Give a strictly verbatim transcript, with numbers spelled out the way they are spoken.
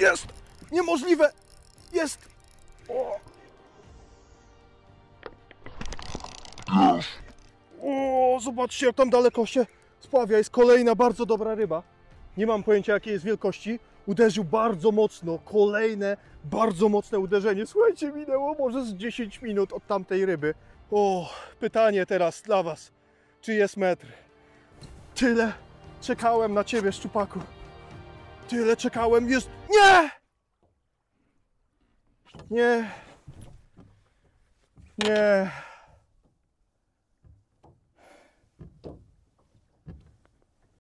Jest! Niemożliwe! Jest! O! O, zobaczcie, jak tam daleko się spławia. Jest kolejna bardzo dobra ryba. Nie mam pojęcia, jakiej jest wielkości. Uderzył bardzo mocno. Kolejne, bardzo mocne uderzenie. Słuchajcie, minęło może z dziesięć minut od tamtej ryby. O, pytanie teraz dla Was. Czy jest metr? Tyle czekałem na Ciebie, szczupaku. Tyle czekałem. Jest... Nie! Nie. Nie.